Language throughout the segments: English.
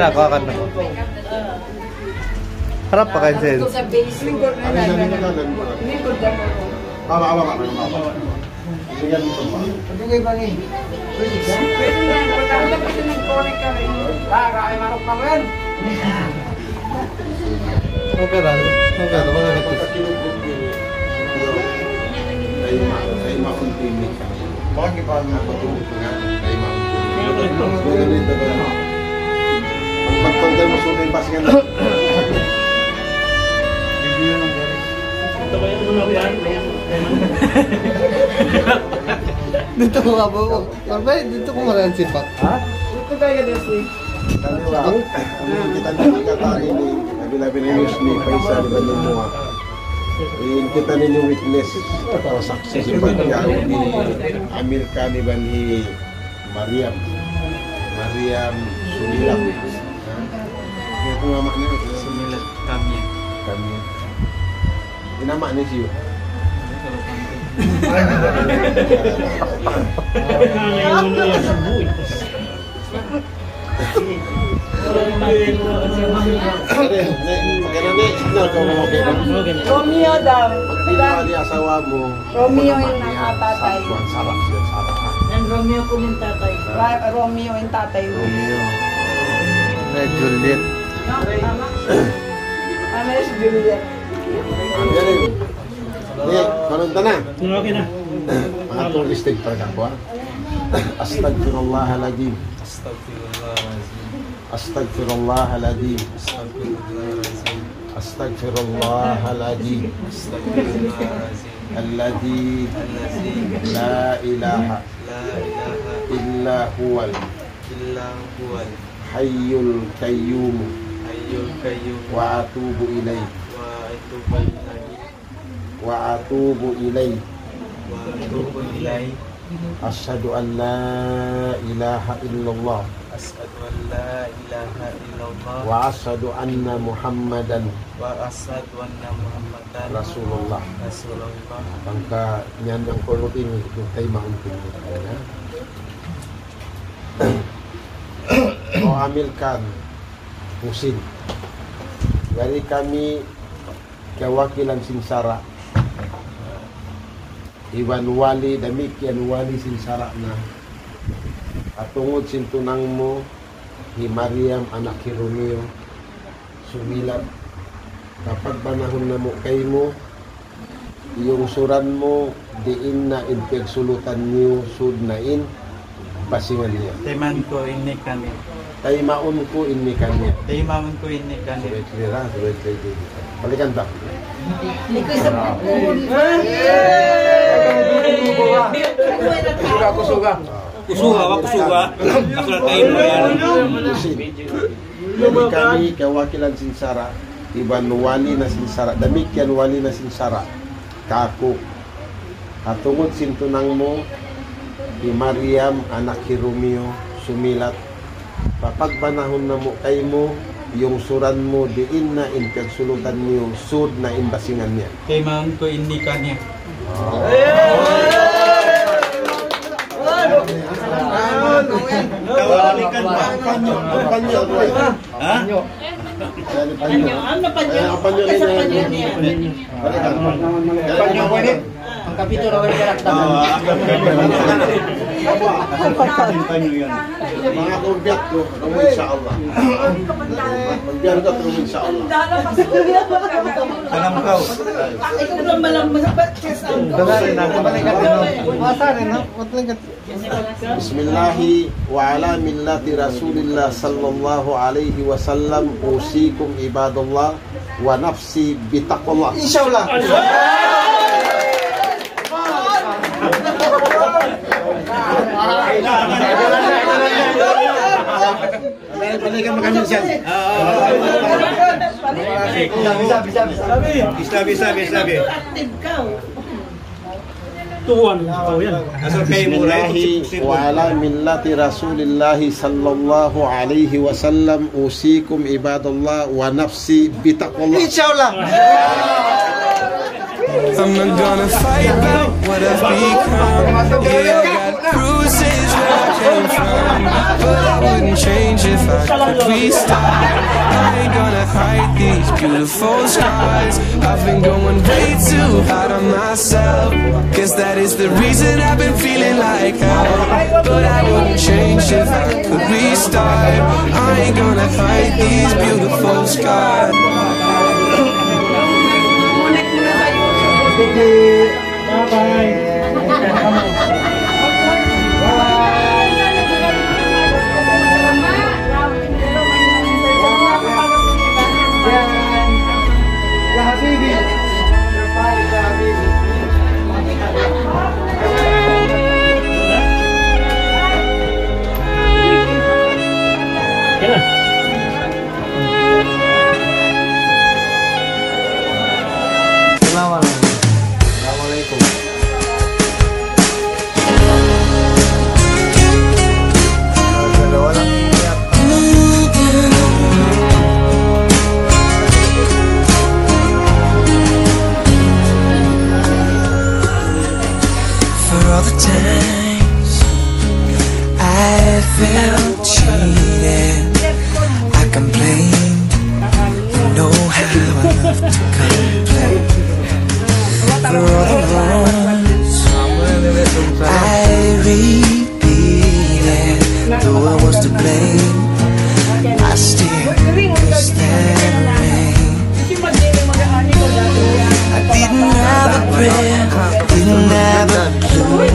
na, kakan na ko. Harap pa kayo, Sen. Sa base. Lingkod na lang. Lingkod na lang. Baba. Sige, Pwede bangin. Pwede na. Pagkakita pa siya nag-connect ka rin. Ay marok pa rin. Okay lang. Mga gatis. Ay makuntimik ka. Bakit ba nga matulog ka nga? Ay makuntimik. Ang pagpanggal mo sunay pa siya na. Ito ba yung mga yan? Dito ko nga po. Dito ko maraming sipak. Ha? Dito tayo na si. Kita na katari ni nabi-labi na news ni Paisa di Bandung Mua. Kita ninyo witness atau saksi seperti ni Amerika ni Bani Mariam Sumilat. Ini aku namanya Sumilat kami. Ini namanya sih. Romeo daw. Di asawa mo. Romeo yung nakatatay. Sarap. And Romeo po yung tatay. Romeo yung tatay mo. Romeo. Juliet. Tama. Ano yung si Juliet? Ambil ni, kalau tanah. Okay na. Mengatur listrik perkampuan. Astagfirullahaladzim. Astagfirullahaladzim. Astagfirullahaladzim. Alladzi la ilaha illa huwal hayyul qayyum wa atubu ilaih. Asyhadu an la ilaha illallah wa asyhadu anna Muhammadan Rasulullah. Bangka nyandang kolot ini tay mauntin ya. Kau amilkan musim dari kami kewakilan Singsara Iwan Wali demikian Wali Singsara na atungod sintunang mo ni Mariam anak ni Romeo Sumilat kapag panahon na mo kay mo iyong suran mo diin na inpegsulutan niyo sud na in pasingan niya Taiman ko ini kami. Taimaon ko inni kanya. Taimaon ko ini kami. Balikan tak? Kusuga. Ako na tayo mo yan. Jadi kami kewakilan Singsara Iban Wali na Singsara demikian Wali na Singsara kaku katungod sintunang mo di Mariam anak ni Romeo Sumilat kapag panahon na mo kay mo yung suran mo diin na inpegsulutan niyo sud na imbasingan niya Taimaon ko ini kanya. Kawalikan pa panyo. Ha? Ano panyo? Panyo niya. Panyo ko ni. Ang kapitulo ng karakter. Mga kumpiat ko, insyaallah. Magbiyan ka pero insyaallah. Salam kau. Ikaw lang malang masabat kasi ang Bismillahi wa ala millati Rasulillah sallallahu alaihi wasallam usikum ibadallah wa nafsi bitaqwallah. Insyaallah. Balikan makan siang. Bisa. Tuan kau yan. Asal kayo mula wa ala millati Rasulillah sallallahu alaihi wasallam usikum ibadallah wa nafsi bitaqwallah. Insyaallah. I'm not gonna fight about what I've become. Yeah, I got bruises where I came from, but I wouldn't change if I could restart. I ain't gonna hide these beautiful scars. I've been going way too hard on myself. Guess that is the reason I've been feeling like hell. But I wouldn't change if I could restart. I ain't gonna hide these beautiful scars. Assalamualaikum. For all the times I felt cheated, I complained. You know how I love to complain. For all the wrongs I repeated, though I was to blame, I still could stand rain. I didn't have a prayer, didn't have a clue.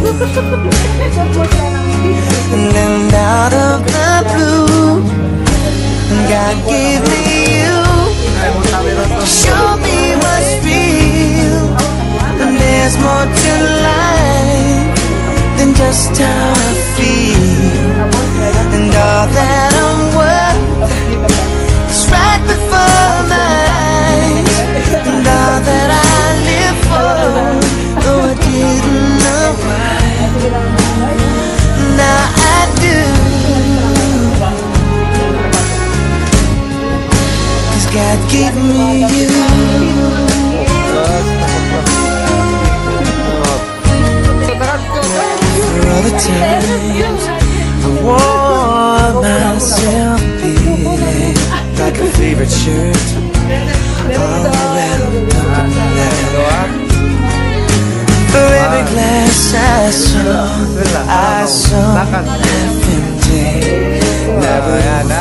And then out of the blue, God gave me you. Show me what's real. And there's more to life than just how I feel. And all that I'm worth is right before my eyes. And all that I live for, though I didn't know why, now I do. 'Cause God gave me you. For all the times I wore myself beating like a favorite shirt, all wrapped up in that. For every glass I saw half empty. Never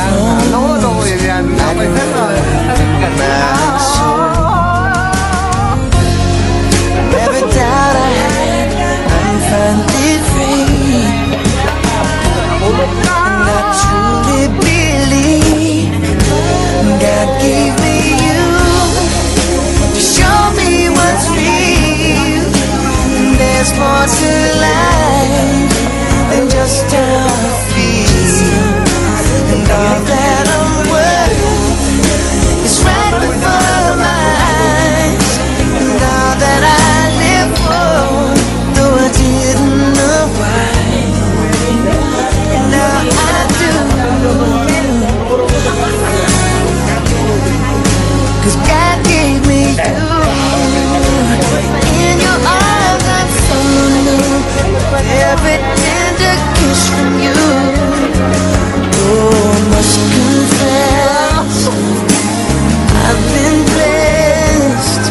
every doubt I had, I'm finally free. And I truly believe God gave me you to show me what's real. There's more to life than just how I feel. And all that I'm worth is right before my eyes. And all that I live for, though I didn't know why, now I do. 'Cause God gave me you. In your arms I'm so new. Every tender kiss from you. Oh, I must confess, I've been blessed.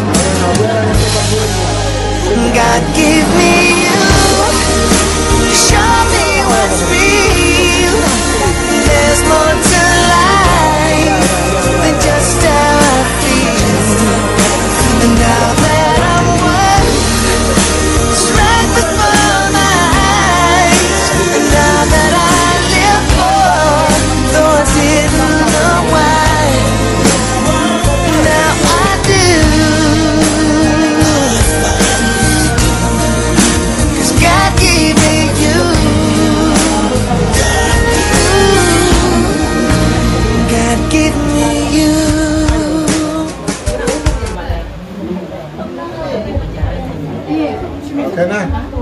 God gave me you. Show me what's real. There's more to life than just how I feel. And now that I'm worth is right before my eyes. And now that I live for, though I didn't know why, now I do. 'Cause God gave me you. God gave me you. Kana?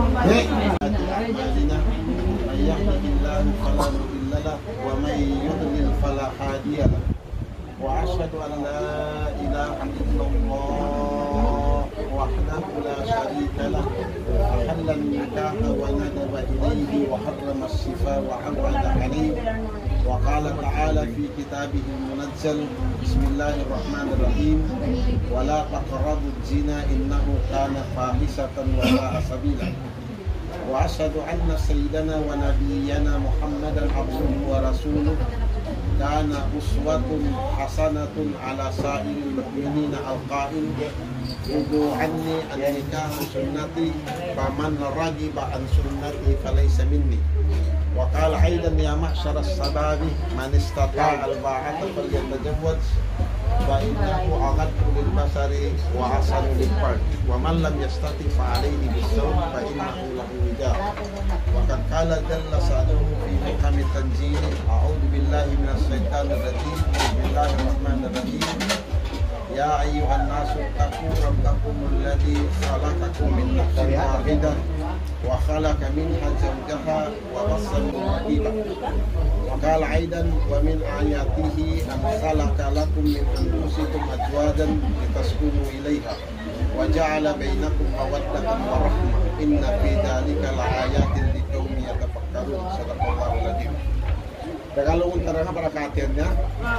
ومن يضلل فلا هادي له واشهد ان لا اله الا الله وحده لا شريك له أحل النكاح وندب إليه وحرم الشفاء وحرم عليه وقال تعالى في كتابه المنزل بسم الله الرحمن الرحيم ولا تقربوا الزنا إنه كان فاحشة وساء سبيلا وأشهد أن سيدنا ونبينا محمدا عبده ورسوله كان أسوة حسنة على سائر المؤمنين القائل خذوا عني النكاح سنتي فمن رغب عن سنتي فليس مني وقال أيضا يا معشر الشباب من استطاع الباعة فليتزوج فإنه أغض للبصر وأحسن للفرج ومن لم يستطع فعليه بالصوم فإنه له وجاء وقد قال جل شأنه في محكم التنزيل أعوذ بالله من الشيطان الرجيم بسم الله الرحمن الرحيم يا أيها الناس اتقوا ربكم الذي خلقكم من نفس واحدة وخلق منها زوجها وبث منهما رجالا وقال أيضا ومن آياته أن خلق لكم من أنفسكم أزواجا لتسكنوا إليها وجعل بينكم مودة ورحمة إن في ذلك لآيات لقوم يتفكرون صدق الله العظيم. Tagalog ang tarang para kaatiyan niya.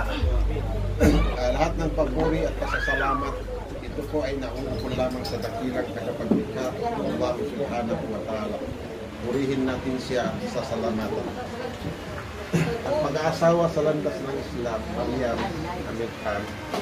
Lahat ng pagpuri at pasasalamat, ito po ay nauupon lamang sa dakilang tagapaglikha ng Allah subhanahu wa ta'ala. Purihin natin siya sa salamatan. Ang pag-aasawa sa landas ng Islam, Maryam, Amir Khan,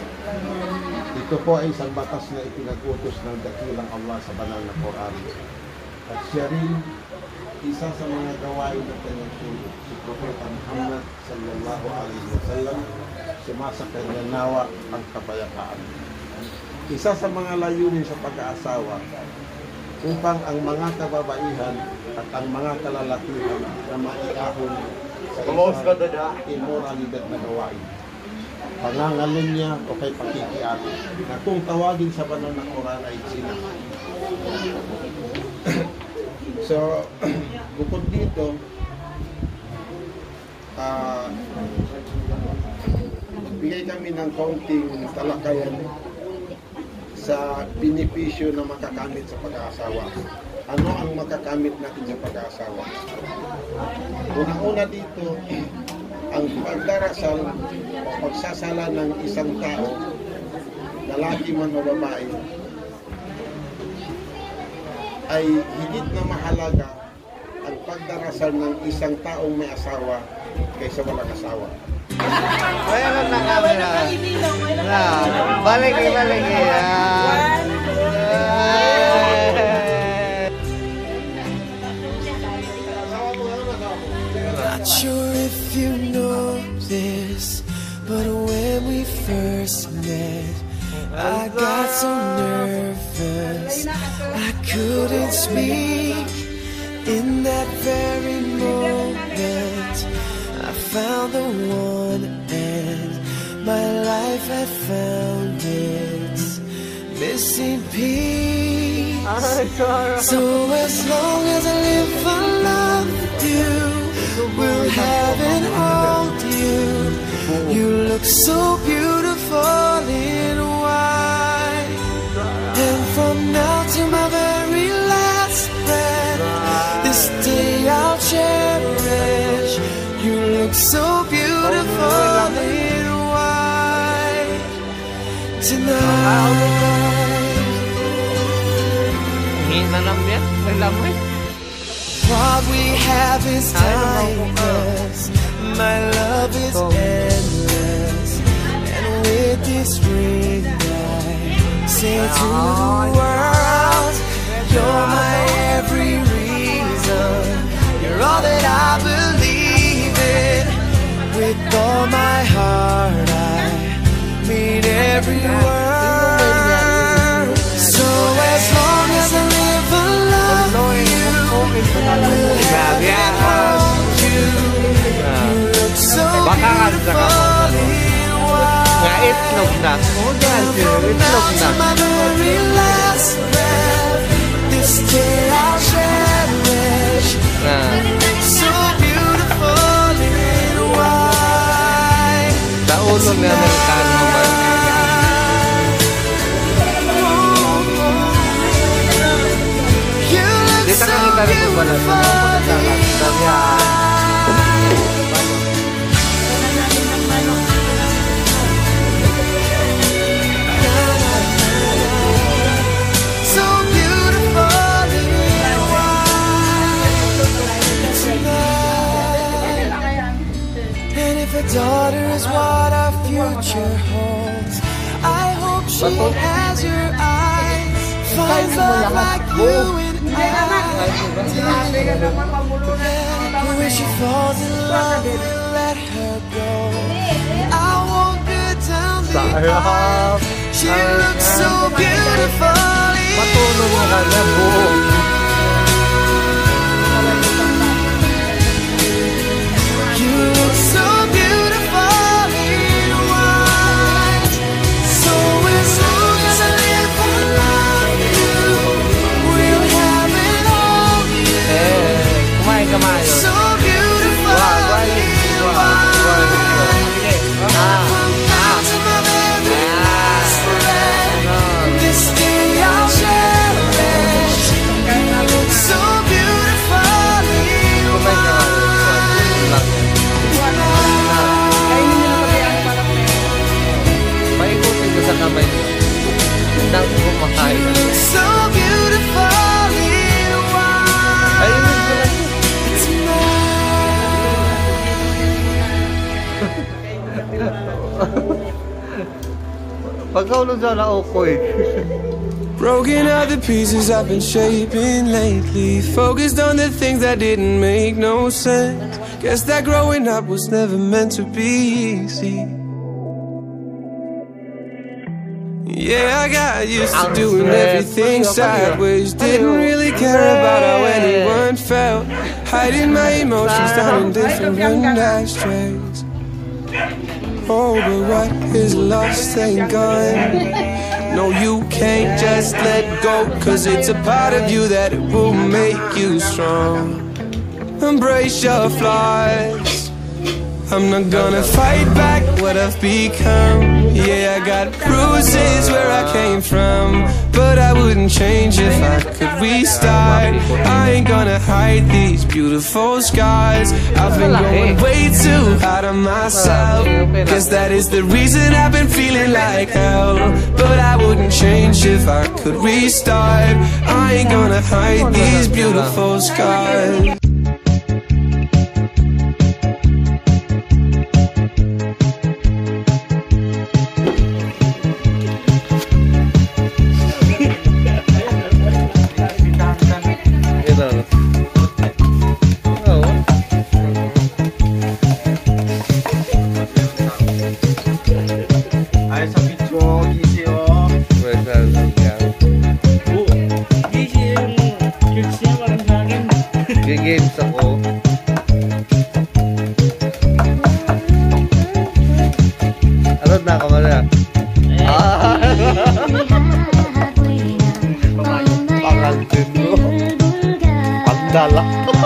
ito po ay isang batas na ipinag-utos ng dakilang Allah sa banal na Quran. At siya rin isa sa mga gawain ng kanyang sulok, si Propeta Muhammad sallallahu alaihi wasallam, sumasa kanya nawa ang kapayapaan. Isa sa mga layunin sa pag-aasawa upang ang mga kababaihan at ang mga kalalakihan na maiahon sa isang immoralidad na gawain. Pangangalin niya o kay pakikiato na kung tawagin sa banal na Quran ay zina. So, bukod dito, bigay kami ng kaunting talakayan sa benepisyo na makakamit sa pag-aasawa. Ano ang makakamit natin sa pag-aasawa? Una-una dito, ang pagdarasal o pagsasala ng isang tao, lalaki man o babae, ay higit na mahalaga ang pagdarasal ng isang taong may asawa kaysa walang asawa. Ayan na camera. Balik. Not sure if you know this, but when we first met, I got so nervous I couldn't speak. In that very moment I found the one and my life had found its missing piece. So as long as I live I love you, will have and hold you. You look so beautiful in white, and from now to my very last breath, this day I'll cherish. You look so beautiful in white tonight. What we have is timeless, my love is endless, and with this ring I say to the world, you're my every reason, you're all that I believe in. With all my heart I mean every word. So as long as I live I love you, will have and hold you. You look so beautiful in white, and from now to my very last breath, this day I'll cherish. You look so beautiful in white. Ulo na Amerikano man. And if a daughter is what our future holds, I hope she has your eyes, finds love like you and I wish she falls in love, we'll let her go. I won't get down the aisle. She looks so beautiful. You look so beautiful in white. So as long as I live, I love you. We'll have it all. So beautiful in white. From now to my very last breath, this day I'll cherish. You look so beautiful in white. Paikutin ko sa kamay mo. Nang kumakain. You look so beautiful in white. Ayun ko lang. Pagkaulog sa naukoy. Broken out the pieces I've been shaping lately, focused on the things that didn't make no sense. Guess that growing up was never meant to be easy. Yeah, I got used to doing everything sideways. Didn't really care about how anyone felt, hiding my emotions down in different ashtrays. Oh, but what is lost ain't gone. No, you can't just let go, cause it's a part of you that it will make you strong. Embrace your flaws. I'm not gonna fight back what I've become. Yeah, I got bruises where I came from, but I wouldn't change if I could restart. I ain't gonna hide these beautiful scars. I've been going way too hard on myself. Guess that is the reason I've been feeling like hell, but I wouldn't change if I could restart. I ain't gonna hide these beautiful scars. Games ako. Ano na ako na? Pangantin mo. Pagdala.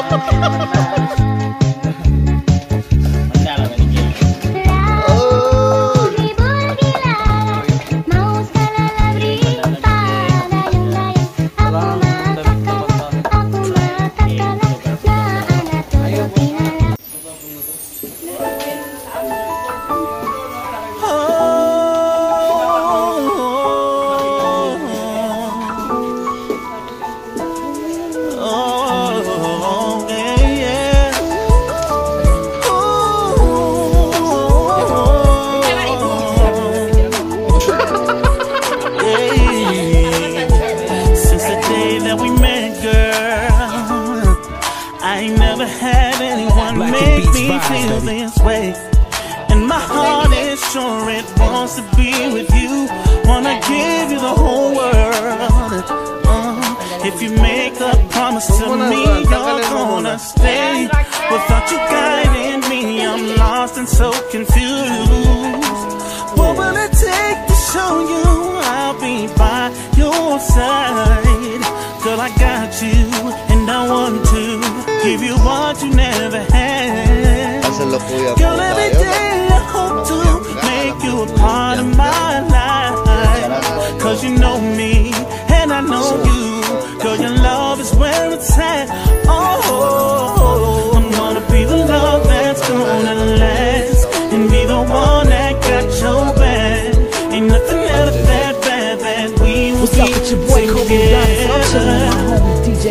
Feel this way, and my heart is sure it wants to be with you. Wanna give you the whole world. If you make a promise to me, you're gonna stay. Without you guiding me, I'm lost and so confused. What will it take to show you I'll be by your side? Girl, I got you, and I want to give you what you never had. Girl, every day I hope to make you a part of my life. Cause you know me, and I know you. Girl, your love is where it's at.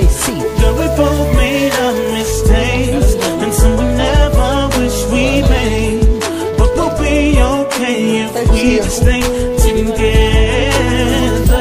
see. Girl, we both made our mistakes, and some we never wish we made. But we'll be okay if we just stay together.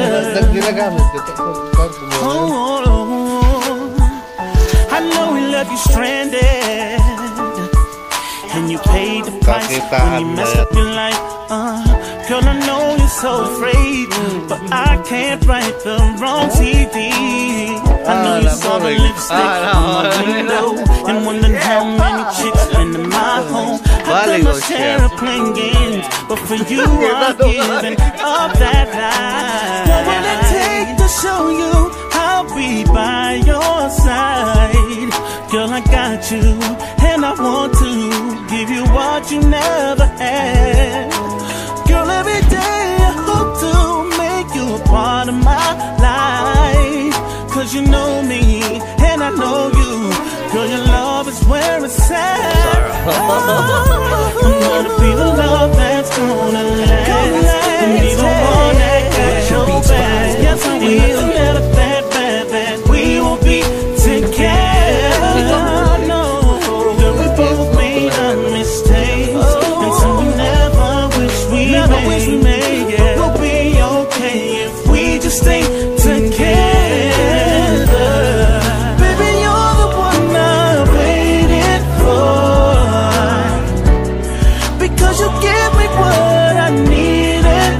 I know we left you stranded, and you paid the price when you messed up your life. Girl, I know you're so afraid, but I can't write the wrong TV. I know you saw the lipstick on my window and wondered how many chicks been in my home. I've done my share of playing games, but for you I'm giving up that life. What will it take to show you I'll be by your side? Girl, I got you, and I want to give you what you never had. Girl, every day I hope to make you a part of my life. Cause you know me, and I know you. Girl, your love is where it's at. I'm gonna be the love that's gonna last, and be the one that got your back. Yes, I will. Never that we will be together. No, girl, we both made our mistakes, and some we never wish we made. But we'll be okay if we just stay together. Baby, you're the one I waited for, because you give me what I needed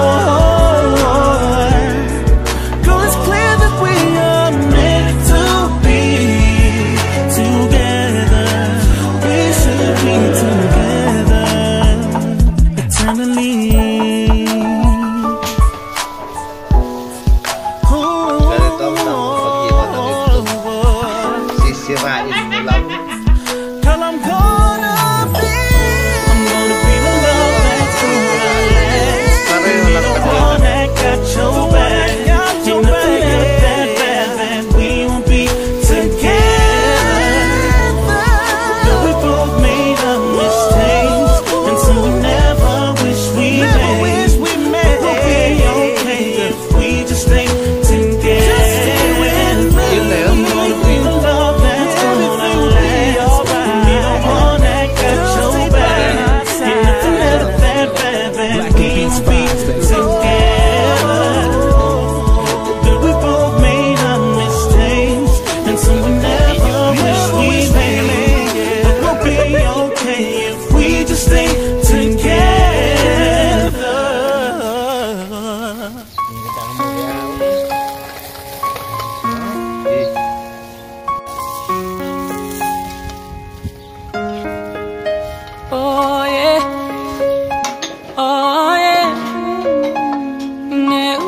more. Girl, it's clear that we are meant to be together. We should be together eternally. Sisirain mo lang. Girl, I'm gonna be the love that's gonna last. Pareho lang The kami. one that got your back. Ain't nothing left that we won't be together. Girl, we both made our mistakes, and some we never wish we made. But we'll be okay if we just stay together. Yun na yun. I'm gonna be the love that's gonna last, and be the one that got your back. Ain't nothing left that we won't be together. Girl, we both made our mistakes, and some we never wish we made. But we'll be okay if we just stay together. Oh yeah, oh yeah, yeah.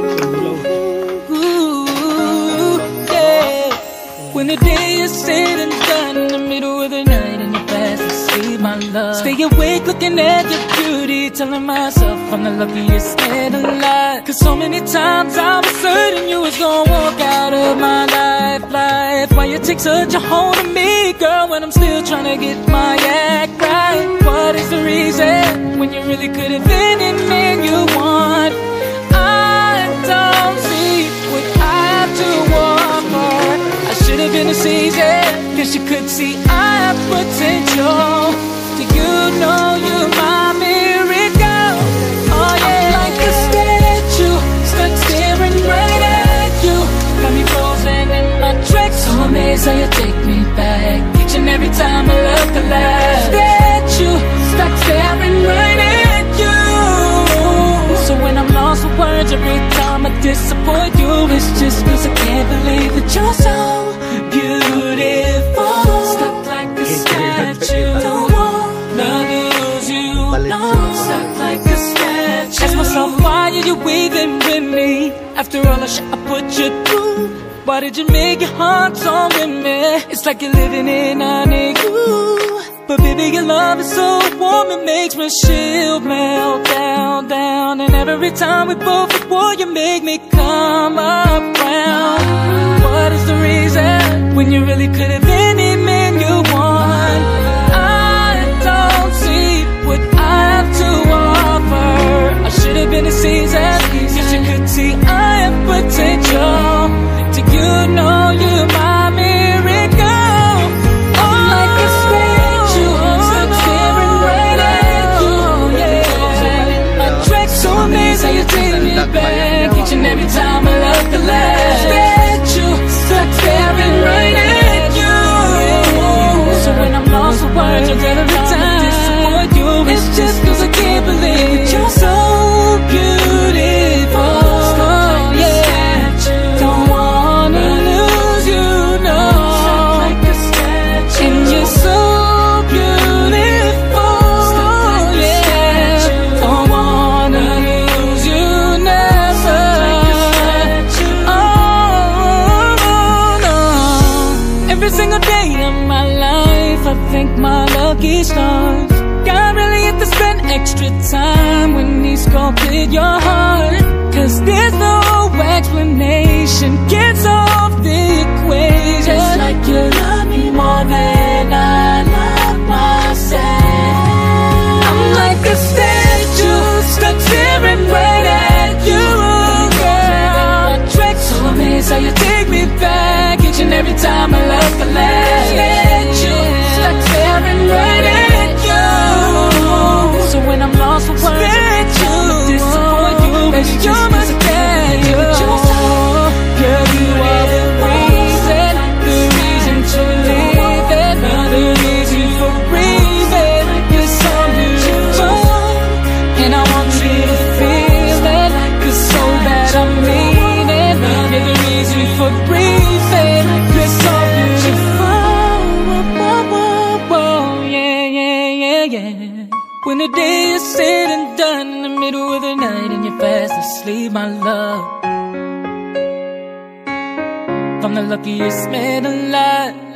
Ooh, yeah. When the day is said and done, in the middle of the night and you're fast asleep, my love, stay awake looking at your beauty, telling myself I'm the luckiest man alive. Cause so many times I was certain you was gonna walk out of my life. Why you take such a hold of me, girl, when I'm still trying to get my act right? What is the reason when you really could have been any man you want? I don't see what I have to offer. I should have been a season, cause you could see I have potential. Do you know you're my miracle? Oh yeah, I'm like a statue, stuck staring right at you. Got me frozen in my tracks, so amazed how you take me back each and every time I look alive. Statue, stuck staring right at you. So when I'm lost for words every time I disappoint you, it's just cause I can't believe that you're so beautiful. Stuck like a statue, don't wanna lose you, no. Stuck like a statue. Ask myself, why are you weaving with me? After all the shit I put you through, why did you make your heart so with me? It's like you're living in an igloo. But baby, your love is so warm, it makes my shield melt down, down. And every time we both at war, you make me come around. What is the reason when you really could have been any man you want? I don't see what I have to offer. I should have been a season, cause you could see I have potential. Do you know you extra time when he sculpted your heart. Cause there's no explanation, gets off the equation. Just like you love me more than I love myself. I'm like a statue stuck staring right at you, girl. So amazed how you take me back each and every time I love the last. Statue stuck staring right at you. So when I'm lost for words, I'ma disappoint you, baby, you're my statue. Girl, you are the reason to live it, the reason for breathing. You're so beautiful, and I want you to feel it, cause so bad I mean it. You're the reason for breathing. You're so beautiful. Yeah, yeah, yeah, yeah. When the day is said and done, in the middle of the night and you're fast asleep, my love, I'm the luckiest man alive.